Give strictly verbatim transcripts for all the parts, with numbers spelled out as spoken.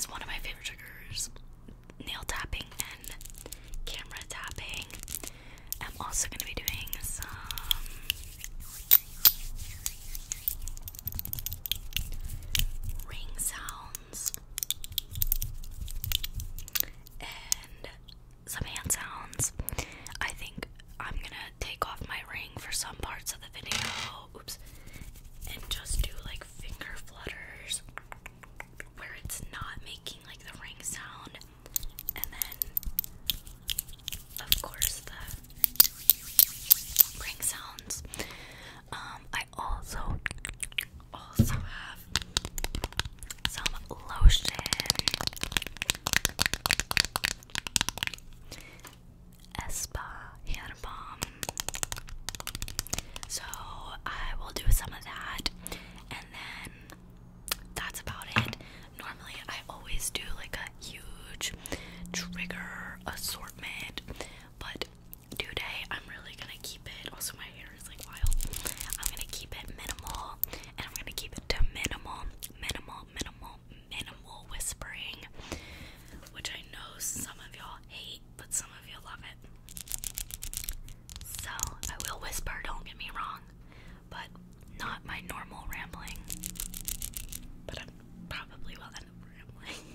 is one of my favorite triggers. Nail tapping and camera tapping. I'm also going to be doing some ring sounds and some hand sounds. I think I'm going to take off my ring for some parts of the video. Oops. And just do like finger flutters where it's not making like the ring sound, and then of course the ring sounds. um I also also have some lotion, Espa hand balm, so I will do some of that, and then that's about it. Normally I always do like a huge trigger assortment, but today I'm really gonna keep it. Also, my hair is like wild. I'm gonna keep it minimal, and I'm gonna keep it to minimal, minimal, minimal, minimal whispering, which I know some of y'all hate, but some of you love it. So I will whisper, don't get me wrong, but not my normal rambling. But I probably will end up rambling.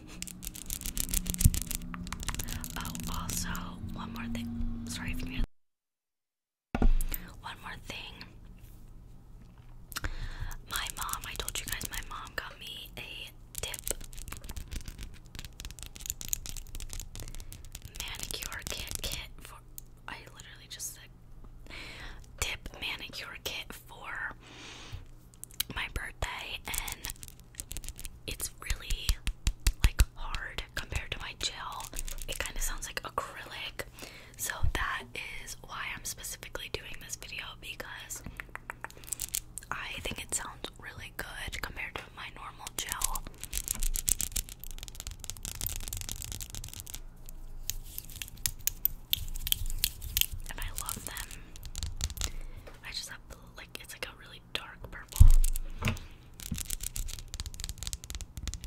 Oh, also, one more thing. Sorry if you hear that. One more thing. My mom, I told you guys my mom got me a dip manicure kit kit for, I literally just said dip manicure kit for my birthday, and it's really like hard compared to my gel. It kind of sounds like acrylic, so that is why I'm specifically doing this video, because I think it sounds really good compared to my normal gel. And I love them. I just have like, it's like a really dark purple.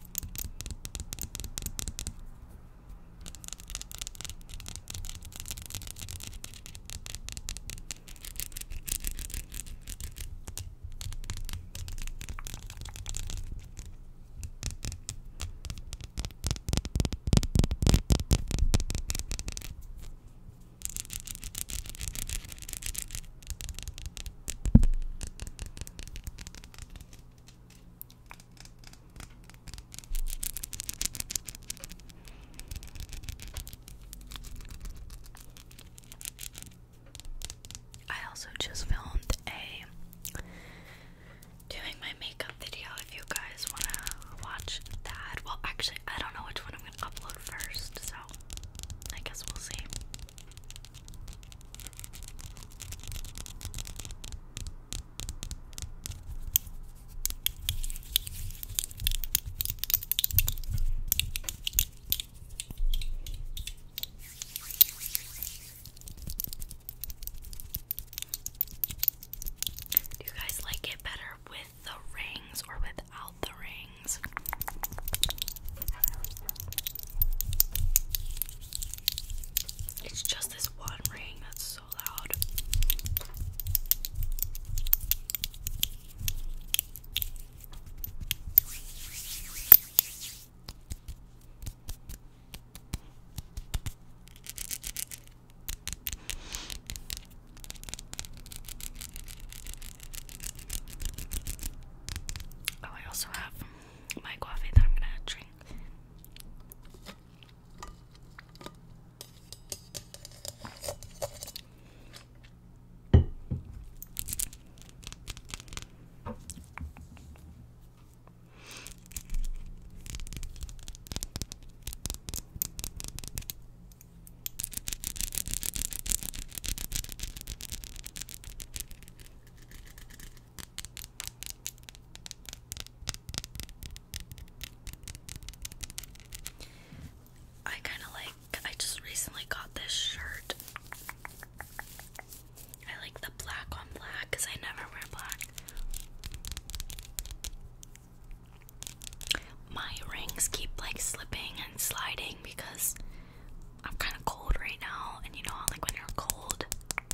rings keep like slipping and sliding because I'm kind of cold right now, and you know how like when you're cold,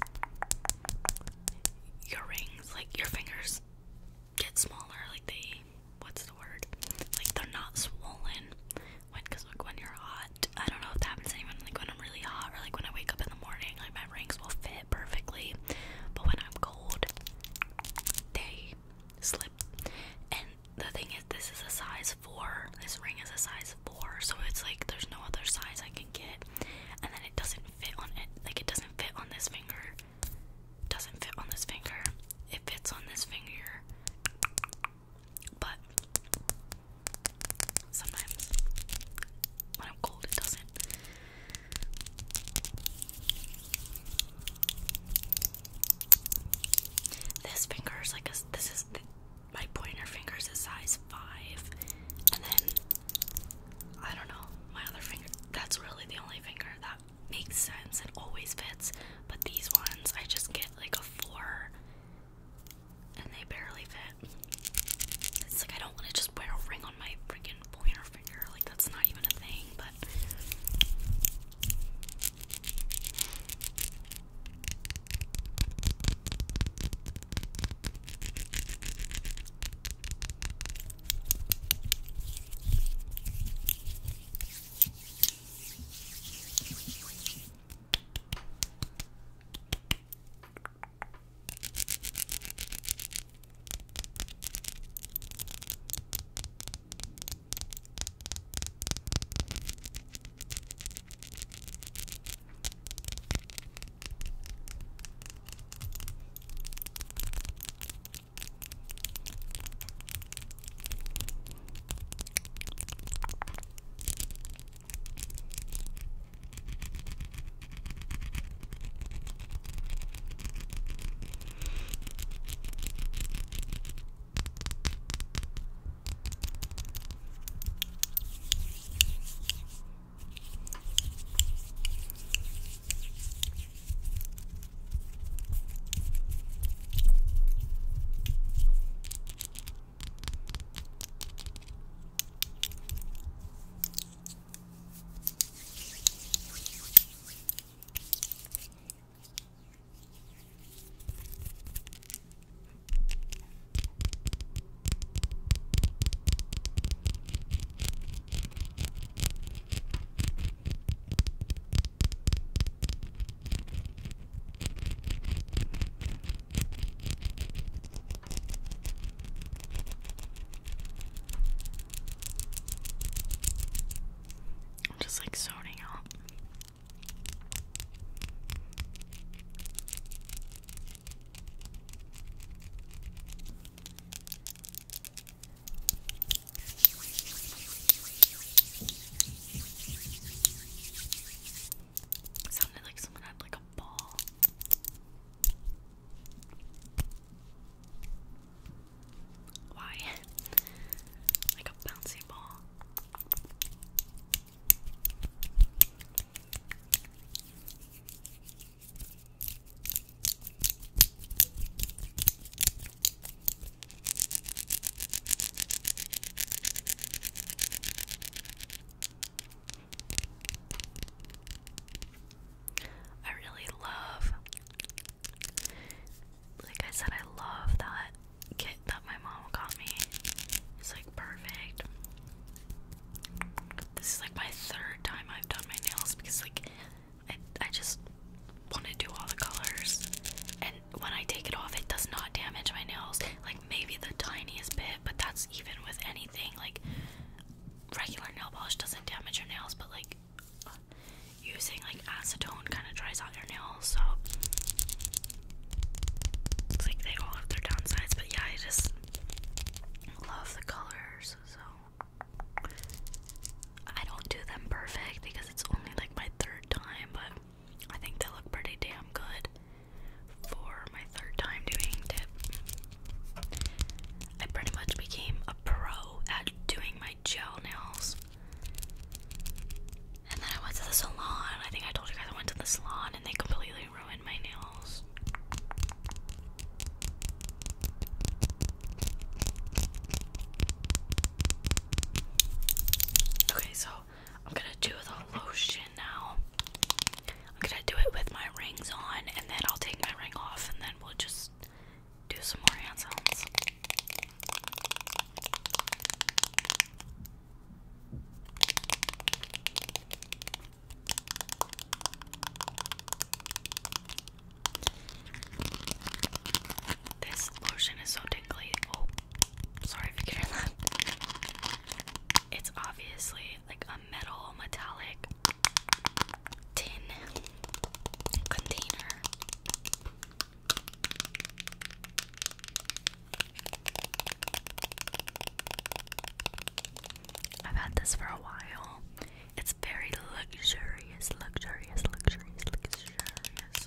your rings, like your fingers get smaller, like they, what's the word? Like they're not swollen when, cause like when you're hot, I don't know if that happens to anyone, like when I'm really hot or like when I wake up in the morning, like my rings will fit perfectly, but when I'm cold, they slip. And the thing is, this is a size four, this ring is a size four, so it's like there's no other size I can get, and then it doesn't fit on it, like it doesn't fit on this finger, doesn't fit on this finger, it fits on this finger, but sometimes when I'm cold it doesn't. This finger is like a, this is the, my pointer finger is a size five, and then I don't know, my other finger, that's really the only finger that makes sense and always fits, but these ones I just get like a four and they barely fit. It's like I don't want to just wear a ring on my freaking pointer finger, like that's not even a thing, but I'm just like zoning out. It sounded like someone had like a ball. Why? Like a bouncy ball. I really love, like I said, I love that kit that my mom got me. It's like perfect. This is like my third time I've done my nails because like I, I just want to do all the colors, and when I take it off it does not damage my nails, like maybe the tiniest bit, but that's even with anything. Like regular nail polish doesn't damage your nails, but like using like acetone kind of dries out your nails, so it's like they all have their downsides. But yeah, I just love the colors, so I don't do them perfect because it's only like my third time, but I think they look pretty damn good for my third time doing dip. I pretty much became a pro at doing my gel nails. And then I went to the salon. I think I told you guys I went to the salon and they completely ruined my nails. this for a while. It's very luxurious, luxurious, luxurious, luxurious.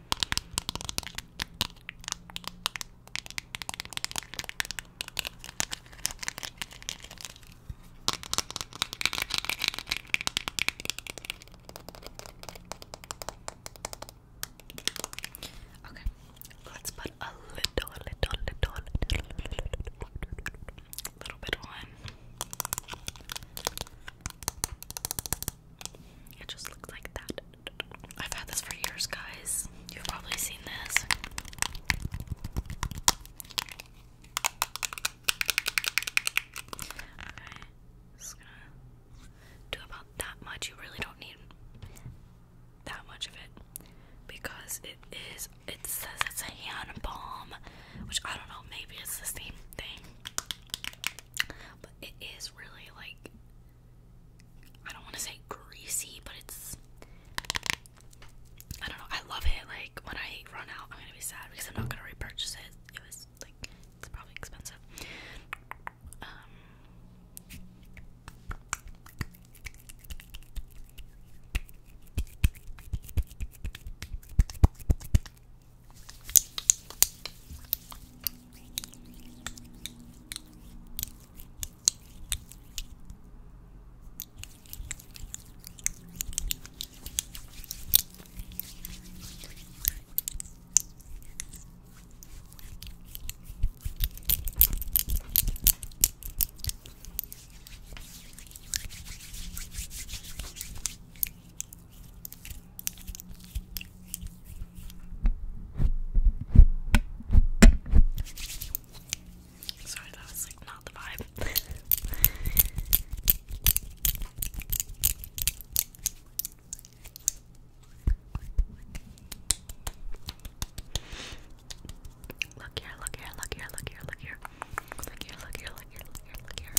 Okay, let's put a little, little, little, little, little bit on. It just looks like that. I've had this for years, guys. You've probably seen this. Okay, just gonna do about that much. You really don't need that much of it because it is, it says it's a hand balm, which I don't know, maybe it's the same thing, but it is really like, I don't want to say greasy, but it's, I don't know, I love it. Like when I run out, I'm gonna be sad because I'm not gonna repurchase it. It was like, it's probably expensive. Um, Sorry, that was like not the vibe. Look here, look here, look here, look here, look here. Look here, look here, look here, look here, look here.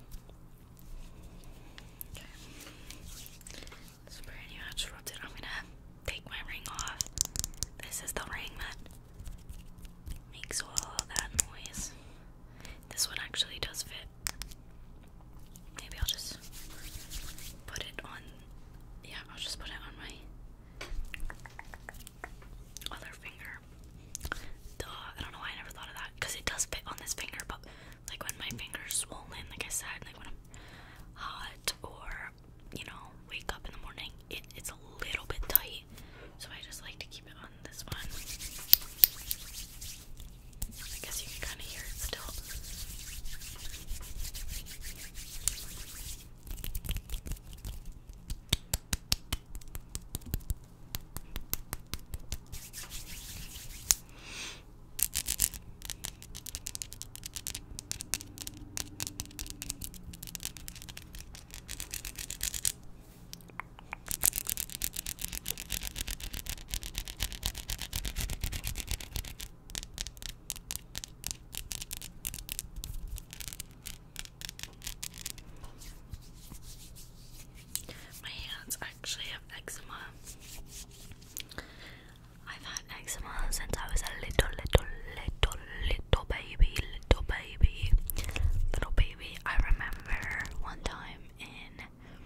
Okay. It's pretty much rubbed it. I'm gonna take my ring off. This is the ring that makes all that noise. This one actually does fit. Maybe I'll just put it on, yeah, I'll just put it on my other finger. Duh, I don't know why I never thought of that, because it does fit on this finger, but like when my finger's swollen, like I said, like when I'm hot or, you know, wake up in the morning, it, it's a little bit tight, so I just like to keep it on this one. I guess you can kind of hear it still. My hands actually have eczema. I've had eczema since I was a little, little, little, little baby, little baby, little baby. I remember one time in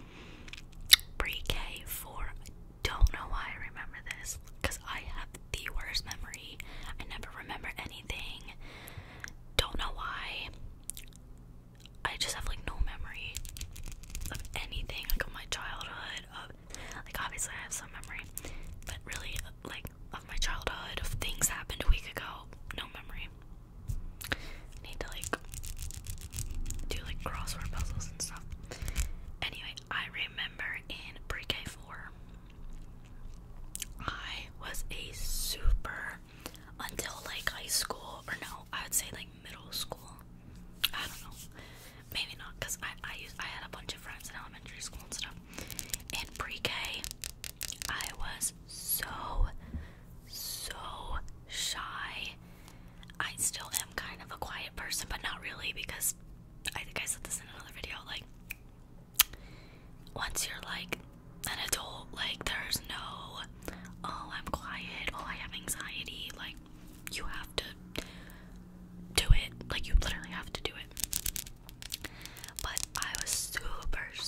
pre-K four, I don't know why I remember this, because I have the worst memory. I never remember anything. Don't know why. I just have like no memory of anything, like of my childhood, of, like obviously I have some memory, but really like of my childhood, of things that happened a week ago, no memory. Need to like do like crossword puzzles and stuff. Anyway, I remember in pre-K four, I was a super, until like high school, or no, I would say like middle school. I don't know, maybe not, because I, I, used, I had a bunch of friends in elementary school and stuff. In pre-K, I was so, so shy. I still am kind of a quiet person, but not really, because I think I said this in another video, like, once you're like an adult, like there's no, oh, I'm quiet, oh, I have anxiety, like you have to do it, like you literally have to do it. But I was super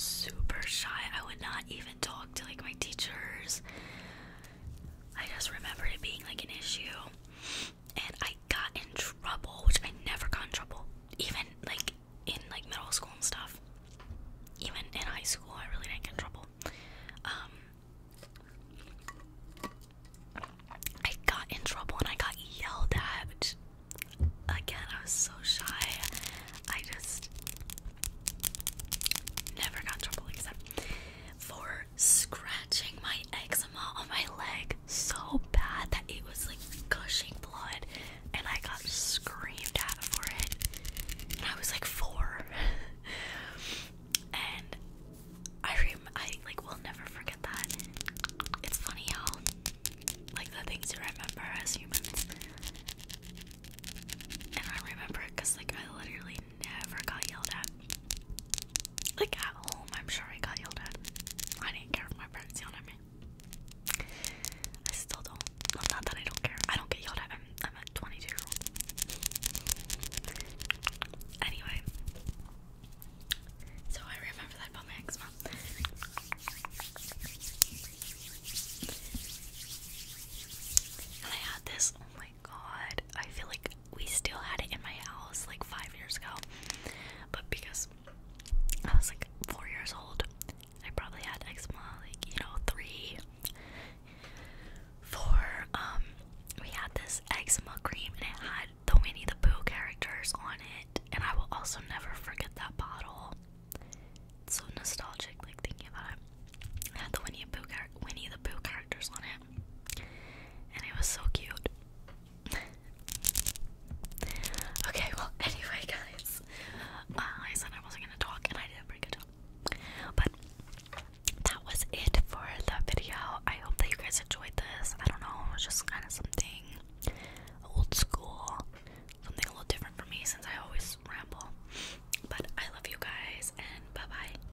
so